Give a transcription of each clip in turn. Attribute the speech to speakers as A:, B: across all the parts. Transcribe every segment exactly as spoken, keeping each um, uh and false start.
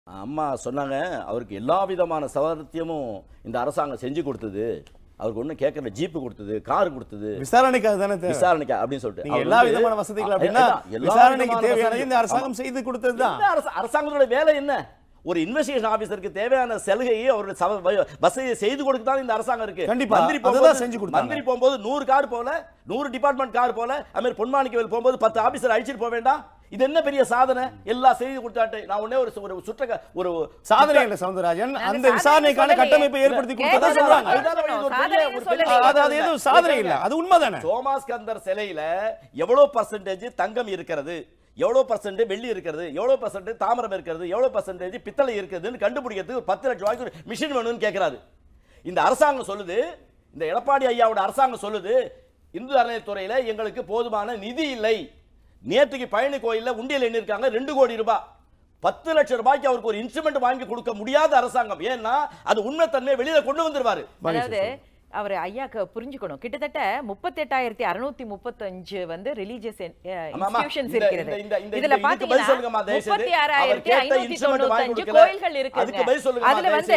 A: அம்மா சொன்னாங்க அவருக்கு எல்லா விதமான சௌகரியமும் இந்த அரசாங்கம் செஞ்சு கொடுத்தது. அவருக்கு ஒன்றும் கேட்கல, ஜீப்பு கொடுத்தது, கார் கொடுத்தது,
B: விசாரணைக்காக தானே தேவை.
A: விசாரணைக்கு அப்படின்னு சொல்லிட்டு
B: எல்லா விதமான வசதிகள் அப்படின்னா விசாரணைக்கு தேவையானது இந்த அரசாங்கம் செய்து கொடுத்தது தான்.
A: அரசாங்கத்தோட வேலை என்ன? ஒரு இன்வெஸ்டிகேஷன் ஆபீசருக்கு தேவையான சலுகையை அவருடைய வசதியை செய்து கொடுக்க தான் இந்த அரசாங்கம் இருக்கு.
B: மந்திரி போகும்போது செஞ்சு கொடுத்தாங்க.
A: மந்திரி போகும்போது நூறு கார் போல, நூறு டிபார்ட்மெண்ட் கார் போல, அதுமாதிரி பொன்மாணிக்கவேல் போகும்போது பத்து ஆபீசர் அழிச்சிட்டு போக வேண்டாம். இது என்ன பெரிய சாதனை? எல்லாம் செய்து கொடுத்தாட்டு நான் ஒண்ணே ஒரு ஒரு சுற்ற ஒரு சாதனை இல்ல சௌந்தரராஜன். அந்த விசாரணைக்கான கட்டமைப்பை ஏற்படுத்தி கொடுத்ததா சொல்றாங்க. அது எதுவும் சாதனை இல்ல, அது உண்மைதானே. சோமாஸ்கந்தர் சிலையில எவ்வளவு பர்சன்டேஜ் தங்கம் இருக்கிறது, எவ்வளவு பர்சன்ட் வெள்ளி இருக்கிறது, எவ்வளவு பர்சன்ட் தாமிரம் இருக்கிறது, எவ்வளவு பர்சன்டேஜ் பித்தளை இருக்குதுன்னு கண்டுபிடிக்கிறதுக்கு பத்து லட்சம் ரூபாய்க்கு ஒரு மிஷின் வேணும்னு கேட்கிறாரு. இந்த அரசாங்கம் சொல்லுது, இந்த எடப்பாடி ஐயாவோட அரசாங்கம் சொல்லுது, இந்து அறநிலையத்துறையில எங்களுக்கு போதுமான நிதி இல்லை. நேற்றுக்கு பழனி கோயில்ல உண்டியல் எண்ணிருக்காங்க ரெண்டு கோடி ரூபாய். பத்து லட்சம் ரூபாய்க்கு அவருக்கு ஒரு இன்ஸ்ட்ருமெண்ட் வாங்கி கொடுக்க முடியாத அரசாங்கம். ஏன்னா அது உண்மை தன்மையை வெளியில கொண்டு வந்துருவாரு.
C: அதாவது அவர் ஐயாக்கு புரிஞ்சுக்கணும், கிட்டத்தட்ட முப்பத்தெட்டாயிரத்தி அறுநூத்தி முப்பத்தஞ்சு வந்து ரிலீஜியஸ் இன்ஸ்டிடியூஷன்ஸ் இருக்கிறது. இதுல பாத்தீங்கன்னா முப்பத்தி ஆறாயிரத்தி ஐநூத்தி தொண்ணூத்தஞ்சு கோயில்கள் இருக்கு. அதுல வந்து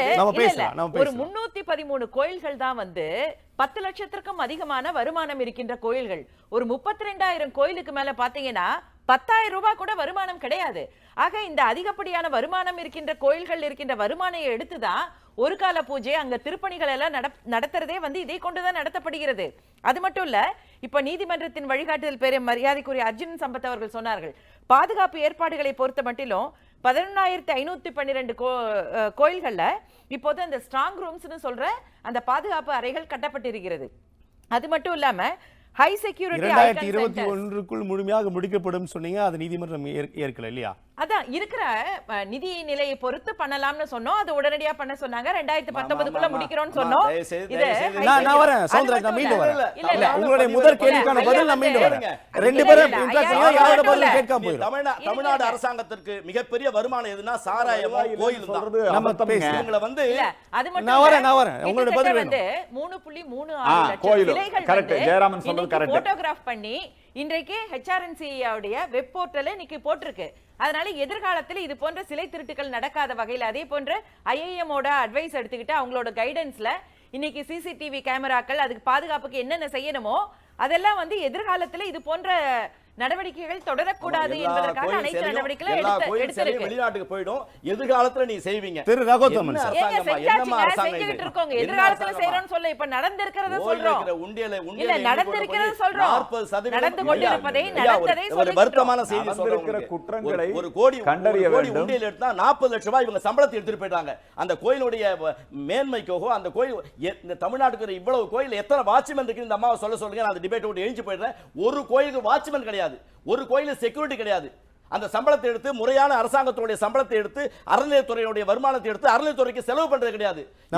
C: ஒரு முன்னூத்தி பதிமூணு கோயில்கள் தான் வந்து பத்து லட்சத்திற்கும் அதிகமான வருமானம் இருக்கின்ற கோயில்கள். ஒரு முப்பத்தி ரெண்டாயிரம் கோயிலுக்கு மேல பாத்தீங்கன்னா பத்தாயிரம் ரூபாய் கூட வருமானம் கிடையாது. ஆக இந்த அதிகப்படியான வருமானம் இருக்கின்ற கோயில்கள் இருக்கின்ற வருமானம் எடுத்துதான் ஒரு கால பூஜை, அங்க திருப்பணிகள் எல்லாம் நடத்துறதே வந்து இதை கொண்டுதான் நடத்தப்படுகிறது. அது மட்டும் இல்ல, இப்ப நீதிமன்றத்தின் வழிகாட்டுதல் பேர மரியாதைக்குரிய அர்ஜுன் சம்பத் அவர்கள் சொன்னார்கள், பாதுகாப்பு ஏற்பாடுகளை பொறுத்த மட்டிலும் பதினொன்னாயிரத்தி ஐநூத்தி பன்னிரெண்டு கோயில்கள்ல இப்போது அந்த ஸ்ட்ராங் ரூம்ஸ்னு சொல்ற அந்த பாதுகாப்பு அறைகள் கட்டப்பட்டிருக்கிறது. அது மட்டும் இல்லாம ஹை செக்யூரிட்டி
B: இரண்டாயிரத்தி இருபத்தி ஒன்றுக்குள் முழுமையாக முடிக்கப்படும் சொன்னீங்க, அது நீதிமன்றம் ஏற்கல இல்லையா?
C: அதான் இருக்கிற நிதி நிலையை பொறுத்து பண்ணலாம்னு சொன்னோம், அது உடனடியா பண்ண சொன்னாங்க. ரெண்டாயிரத்தி பத்தொன்பதுக்குள்ள முடிக்கிறோம்னு சொன்னோம். இது
B: நான் வரேன் சௌந்தரராஜ், நான் மீண்டும் வரேன். உங்களுடைய முதல் கேள்விக்கான பதில் நான் மீண்டும் வரேன். ரெண்டு பேரும் யாரோட பதில் கேட்க போறோம்.
A: தமிழ்நாடு அரசாங்கத்திற்கு மிகப்பெரிய வருமானம் எதுனா சாராயமோ கோயில் தான்.
B: நம்ம பேசுறவங்கள
A: வந்து
C: அது மட்டும்
B: நான் வரேன் நான் வரேன் உங்களுடைய பதில்
C: வந்து மூணு புள்ளி மூணு ஆறு லட்சம் சிலைகள் கரெக்ட் ஜெயராமன் சொன்னது கரெக்ட் போட்டோகிராஃப் பண்ணி இன்றைக்கு ஹெச்ஆர்என்சி உடைய வெப் போர்ட்டல்ல இன்னைக்கு போட்டிருக்கு. அதனால எதிர்காலத்தில் இது போன்ற சிலை திருட்டுகள் நடக்காத வகையில் அதே போன்ற ஐஐஎம் ஓட அட்வைஸ் எடுத்துக்கிட்டு அவங்களோட கைடன்ஸ்ல இன்னைக்கு சிசிடிவி கேமராக்கள் அதுக்கு பாதுகாப்புக்கு என்னென்ன செய்யணுமோ அதெல்லாம் வந்து எதிர்காலத்தில் இது போன்ற நடவடிக்கைகள் தொடரக்கூடாது என்பதற்காக அனைத்து நடவடிக்கைகளும் எடுத்திருக்கு.
A: வெளிநாட்டுக்கு போய்டும், எதிர்காலத்துல நீ செய்வீங்க.
B: திரு ரகோத்தமன் சார்,
C: செஞ்சுக்கிட்டு இருக்கோங்க, எதிர்காலத்துல செய்யறோம்னு சொல்ல இப்ப நடந்திருக்கிறத சொல்றோம். இல்ல நடந்திருக்கிறத சொல்றோம், நடந்து கொண்டிருப்பதை நடந்ததை
A: ஒரு வருத்தமான செய்தி சொல்றோம். குற்றங்களை ஒரு கோடி கண்டறிய வேண்டும். உண்டியல் எடுத்தா நாற்பது லட்சம் ரூபாய் இவங்க சம்பளத்தை எடுத்துட்டு போயிட்டாங்க. அந்த கோயிலுடைய மேன்மைக்கோ அந்த கோயில் இந்த தமிழ்நாட்டுக்கு இவ்வளவு கோயில் எத்தனை வாட்ச்மேன் இருக்கு இந்த அம்மாவை சொல்ல சொல்லுங்க. நான் டிபேட் விட்டு எழுந்து போயிடுறேன். ஒரு கோயிலுக்கு வாட்ச்மேன் கிடையாது, ஒரு கோயிலுக்கு செக்யூரிட்டி கிடையாது. அந்த சம்பளத்தை எடுத்து முறையான அரசாங்கத்துடைய சம்பளத்தை எடுத்து அறநிலையத்துறையுடைய வருமானத்தை எடுத்து அறநிலையத்துறைக்கு செலவு பண்றது கிடையாது.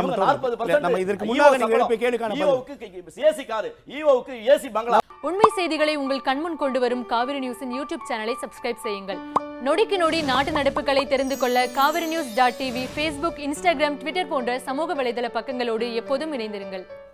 D: உண்மை செய்திகளை உங்கள் கண்முன் கொண்டு வரும் காவிரி நியூஸின் யூடியூப் சேனலை சப்ஸ்கிரைப் செய்யுங்கள். நொடிக்கு நொடி நாட்டு நடப்புகளை தெரிந்து கொள்ள Kaveri news dot TV, Facebook, Instagram, Twitter போன்ற சமூக வலைதள பக்கங்களோடு எப்போதும் இணைந்திருங்கள்.